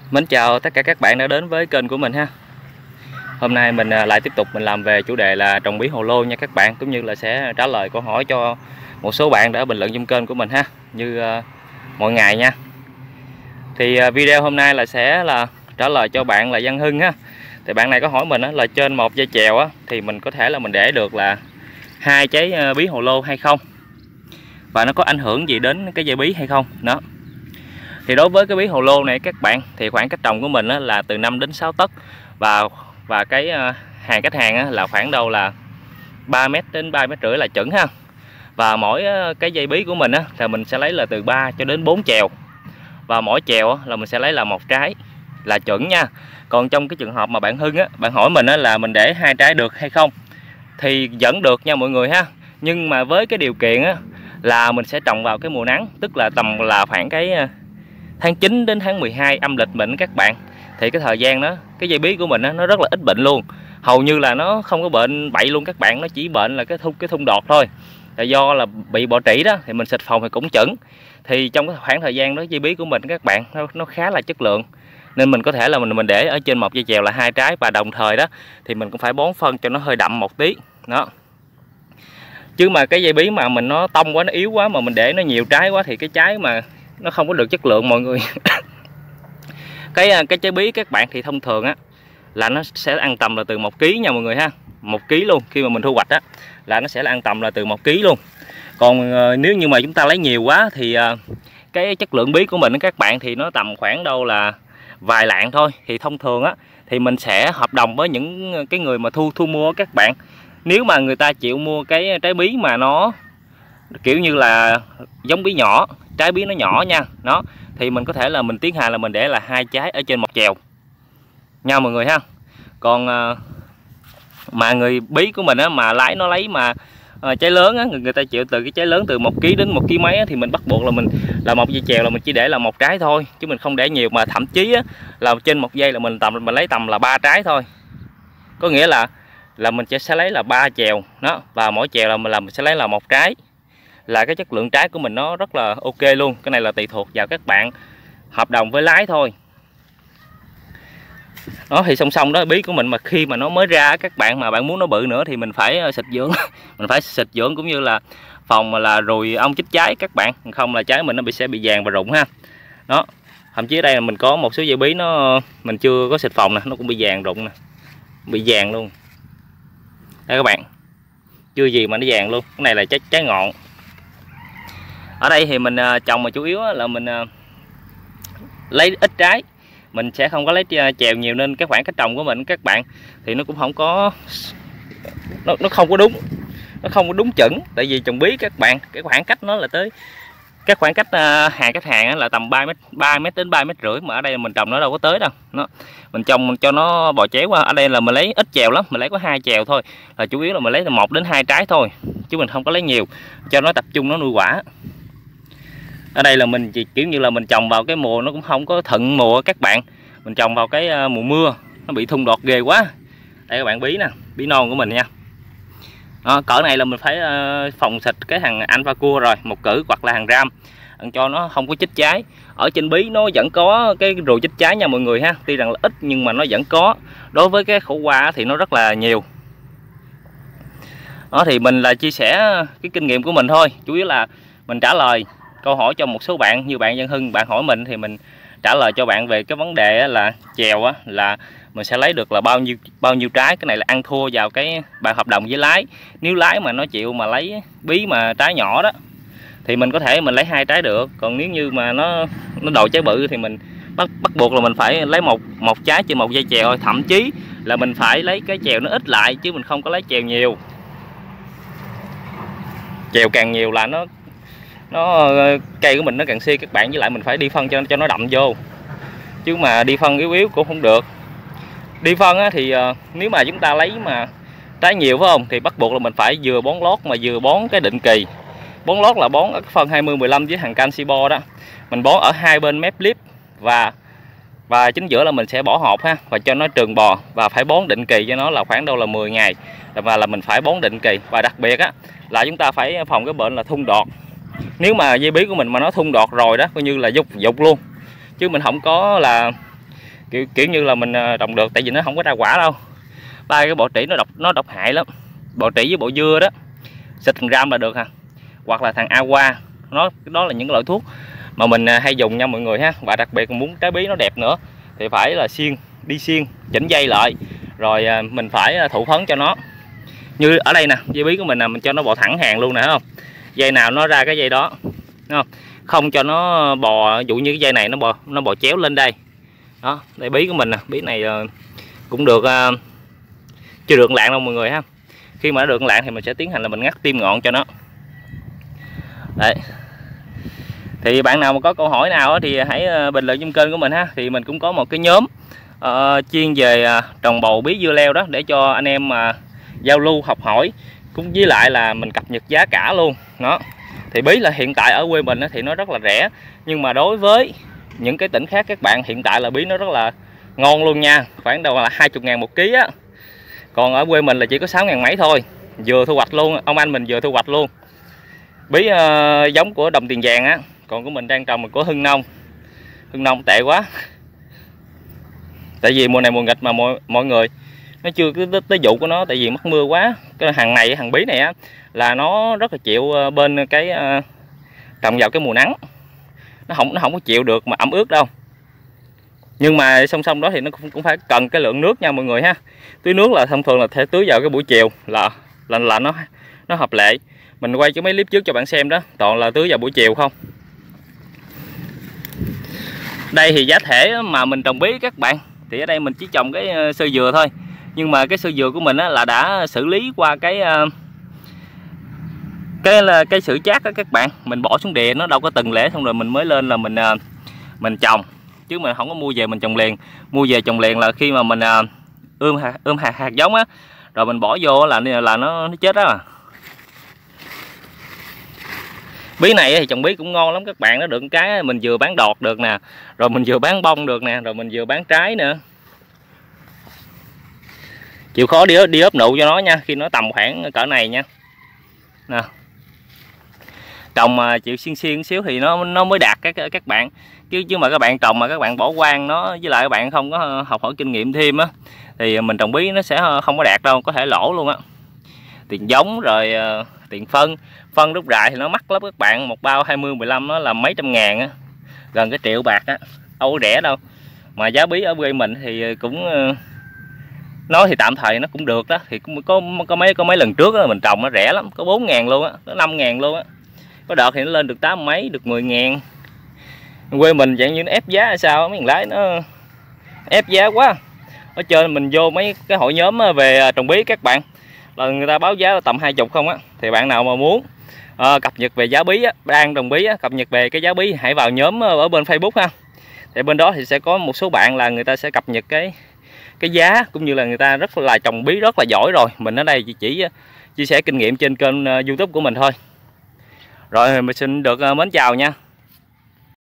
Mến chào tất cả các bạn đã đến với kênh của mình ha. Hôm nay mình lại tiếp tục mình làm về chủ đề là trồng bí hồ lô nha các bạn, cũng như là sẽ trả lời câu hỏi cho một số bạn đã bình luận trong kênh của mình ha, như mọi ngày nha. Thì video hôm nay là sẽ là trả lời cho bạn là Văn Hưng ha. Thì bạn này có hỏi mình là trên một dây chèo thì mình có thể là mình để được là 2 trái bí hồ lô hay không, và nó có ảnh hưởng gì đến cái dây bí hay không đó. Thì đối với cái bí hồ lô này các bạn, thì khoảng cách trồng của mình là từ 5 đến 6 tấc, và cái hàng cách hàng là khoảng đâu là 3m đến 3,5 m là chuẩn ha. Và mỗi cái dây bí của mình thì mình sẽ lấy là từ 3 cho đến 4 chèo, và mỗi chèo là mình sẽ lấy là 1 trái là chuẩn nha. Còn trong cái trường hợp mà bạn Hưng bạn hỏi mình là mình để 2 trái được hay không, thì vẫn được nha mọi người ha. Nhưng mà với cái điều kiện là mình sẽ trồng vào cái mùa nắng, tức là tầm là khoảng cái tháng 9 đến tháng 12 âm lịch mình các bạn. Thì cái thời gian đó, cái dây bí của mình nó rất là ít bệnh luôn, hầu như là nó không có bệnh bậy luôn các bạn. Nó chỉ bệnh là cái thung đọt thôi, là do là bị bọ trĩ đó, thì mình xịt phòng thì cũng chuẩn. Thì trong cái khoảng thời gian đó dây bí của mình các bạn nó khá là chất lượng, nên mình có thể là mình để ở trên một dây chèo là 2 trái, và đồng thời đó thì mình cũng phải bón phân cho nó hơi đậm một tí đó. Chứ mà cái dây bí mà mình nó tông quá, nó yếu quá, mà mình để nó nhiều trái quá thì cái trái mà nó không có được chất lượng mọi người. cái trái bí các bạn thì thông thường là nó sẽ ăn tầm là từ 1 kg nha mọi người ha, 1 kg luôn. Khi mà mình thu hoạch là nó sẽ là ăn tầm là từ 1 kg luôn. Còn nếu như mà chúng ta lấy nhiều quá thì cái chất lượng bí của mình các bạn thì nó tầm khoảng đâu là vài lạng thôi. Thì thông thường thì mình sẽ hợp đồng với những cái người mà thu mua các bạn. Nếu mà người ta chịu mua cái trái bí mà nó kiểu như là giống bí nhỏ, trái bí nó nhỏ nha đó, thì mình có thể là mình tiến hành là mình để là 2 trái ở trên một chèo nha mọi người ha. Còn mà người bí của mình mà nó lấy mà trái lớn người ta chịu từ cái trái lớn từ 1 kg đến 1 kg mấy thì mình bắt buộc là mình là một dây chèo là mình chỉ để là 1 trái thôi, chứ mình không để nhiều. Mà thậm chí là trên một dây là mình lấy tầm là 3 trái thôi. Có nghĩa là mình sẽ lấy là 3 chèo đó, và mỗi chèo là mình sẽ lấy là 1 trái, là cái chất lượng trái của mình nó rất là ok luôn. Cái này là tùy thuộc vào các bạn hợp đồng với lái thôi đó. Thì song song đó, bí của mình mà khi mà nó mới ra các bạn, mà bạn muốn nó bự nữa thì mình phải xịt dưỡng. Mình phải xịt dưỡng cũng như là phòng là ruồi ong chích trái các bạn, không là trái mình nó sẽ bị vàng và rụng ha đó. Thậm chí ở đây là mình có một số dây bí mình chưa có xịt phòng nè, nó cũng bị vàng rụng nè, bị vàng luôn đây các bạn, chưa gì mà nó vàng luôn. Cái này là trái ngọn. Ở đây thì mình trồng mà chủ yếu là mình lấy ít trái, mình sẽ không có lấy chèo nhiều, nên cái khoảng cách trồng của mình các bạn thì nó cũng không có nó không có đúng chuẩn. Tại vì trồng bí các bạn, cái khoảng cách nó là tới cái khoảng cách hàng cách hàng là tầm 3 m đến 3,5 m, mà ở đây mình trồng nó đâu có tới đâu nó. Mình trồng cho nó bò chéo qua. Ở đây là mình lấy ít chèo lắm, mình lấy có 2 chèo thôi, là chủ yếu là mình lấy từ 1 đến 2 trái thôi, chứ mình không có lấy nhiều cho nó tập trung nó nuôi quả. Ở đây là mình chỉ kiểu như là mình trồng vào cái mùa nó cũng không có thuận mùa các bạn, mình trồng vào cái mùa mưa nó bị thung đọt ghê quá. Đây các bạn, bí nè, bí non của mình nha đó. Cỡ này là mình phải phòng xịt cái thằng Alpha Cua rồi, một cử hoặc là hàng ram cho nó không có chích trái. Ở trên bí nó vẫn có cái ruồi chích trái nha mọi người ha, tuy rằng là ít nhưng mà nó vẫn có. Đối với cái khổ qua thì nó rất là nhiều đó. Thì mình là chia sẻ cái kinh nghiệm của mình thôi, chủ yếu là mình trả lời câu hỏi cho một số bạn. Như bạn Văn Hưng, bạn hỏi mình thì mình trả lời cho bạn về cái vấn đề là chèo là mình sẽ lấy được là bao nhiêu trái. Cái này là ăn thua vào cái bạn hợp đồng với lái. Nếu lái mà nó chịu mà lấy bí mà trái nhỏ đó thì mình có thể mình lấy 2 trái được. Còn nếu như mà nó đòi trái bự thì mình bắt buộc là mình phải lấy một trái trên một dây chèo. Thậm chí là mình phải lấy cái chèo nó ít lại, chứ mình không có lấy chèo nhiều. Chèo càng nhiều là nó cây của mình nó càng si các bạn. Với lại mình phải đi phân cho nó đậm vô, chứ mà đi phân yếu cũng không được. Đi phân thì nếu mà chúng ta lấy mà trái nhiều phải không, thì bắt buộc là mình phải vừa bón lót mà vừa bón cái định kỳ. Bón lót là bón ở phân 20-15 với thằng canxi bo đó, mình bón ở hai bên mép clip, và chính giữa là mình sẽ bỏ hộp ha, và cho nó trường bò. Và phải bón định kỳ cho nó là khoảng đâu là 10 ngày, và là mình phải bón định kỳ. Và đặc biệt là chúng ta phải phòng cái bệnh là thung đọt. Nếu mà dây bí của mình mà nó thung đọt rồi đó, coi như là dục luôn, chứ mình không có là kiểu như là mình trồng được, tại vì nó không có ra quả đâu. Ba cái bọ trĩ nó độc hại lắm. Bọ trĩ với bọ dưa đó xịt thằng ram là được ha, hoặc là thằng aqua, đó là những cái loại thuốc mà mình hay dùng nha mọi người ha. Và đặc biệt muốn trái bí nó đẹp nữa thì phải là đi xiên chỉnh dây lại, rồi mình phải thụ phấn cho nó. Như ở đây nè, dây bí của mình là mình cho nó bò thẳng hàng luôn nè, thấy không? Dây nào nó ra cái dây đó, thấy không cho nó bò, dụ như cái dây này nó bò chéo lên đây. Đó, đây bí của mình nè, bí này cũng được, chưa được lạng đâu mọi người ha. Khi mà nó được lạng thì mình sẽ tiến hành là mình ngắt tim ngọn cho nó. Đấy. Thì bạn nào mà có câu hỏi nào thì hãy bình luận trong kênh của mình ha. Thì mình cũng có một cái nhóm chuyên về trồng bầu bí dưa leo đó, để cho anh em mà giao lưu học hỏi, cũng với lại là mình cập nhật giá cả luôn đó. Thì bí là hiện tại ở quê mình thì nó rất là rẻ, nhưng mà đối với những cái tỉnh khác các bạn, hiện tại là bí nó rất là ngon luôn nha, khoảng đâu là 20.000 một ký á. Còn ở quê mình là chỉ có 6.000 mấy thôi, vừa thu hoạch luôn, ông anh mình vừa thu hoạch luôn. Bí giống của Đồng Tiền Vàng á, còn của mình đang trồng là của Hưng Nông tệ quá. Tại vì mùa này mùa nghịch mà mọi người nó chưa tới vụ của nó, tại vì mắc mưa quá. Cái hàng bí này á là nó rất là chịu bên cái trồng vào cái mùa nắng, nó không có chịu được mà ẩm ướt đâu. Nhưng mà song song đó thì nó cũng phải cần cái lượng nước nha mọi người ha. Tưới nước là thông thường là thể tưới vào cái buổi chiều là nó hợp lệ. Mình quay cho mấy clip trước cho bạn xem đó, toàn là tưới vào buổi chiều không. Đây thì giá thể mà mình trồng bí các bạn, thì ở đây mình chỉ trồng cái sơ dừa thôi. Nhưng mà cái sơ dừa của mình á, là đã xử lý qua cái sữa chát đó các bạn. Mình bỏ xuống địa, nó đâu có từng lễ, xong rồi mình mới lên là mình trồng, chứ mình không có mua về mình trồng liền. Mua về trồng liền là khi mà mình ươm hạt giống á, rồi mình bỏ vô là nó chết đó. Bí này thì trồng bí cũng ngon lắm các bạn, nó được cái mình vừa bán đọt được nè, rồi mình vừa bán bông được nè, rồi mình vừa bán trái nữa. Chịu khó đi ấp nụ cho nó nha, khi nó tầm khoảng cỡ này nha. Nè. Trồng mà chịu xiên xíu thì nó mới đạt các bạn. Chứ mà các bạn trồng mà các bạn bỏ quang nó, với lại các bạn không có học hỏi kinh nghiệm thêm á, thì mình trồng bí nó sẽ không có đạt đâu, có thể lỗ luôn á. Tiền giống rồi tiền phân đúc rại thì nó mắc lắm các bạn, một bao 20-15 nó là mấy trăm ngàn á, gần cái triệu bạc á, đâu có rẻ đâu. Mà giá bí ở quê mình thì cũng nói thì tạm thời nó cũng được đó, thì cũng có mấy lần trước đó, mình trồng nó rẻ lắm, có 4.000 luôn á, có 5.000 luôn á. Có đợt thì nó lên được 8 mấy, được 10.000. Quê mình dạng như nó ép giá hay sao, mấy thằng lái nó ép giá quá. Ở trên mình vô mấy cái hội nhóm về trồng bí các bạn, là người ta báo giá là tầm 20 không á. Thì bạn nào mà muốn cập nhật về giá bí á, đang trồng bí á, cập nhật về cái giá bí, hãy vào nhóm ở bên Facebook ha. Thì bên đó thì sẽ có một số bạn là người ta sẽ cập nhật cái giá, cũng như là người ta rất là trồng bí rất là giỏi rồi. Mình ở đây chỉ chia sẻ kinh nghiệm trên kênh YouTube của mình thôi. Rồi mình xin được mến chào nha.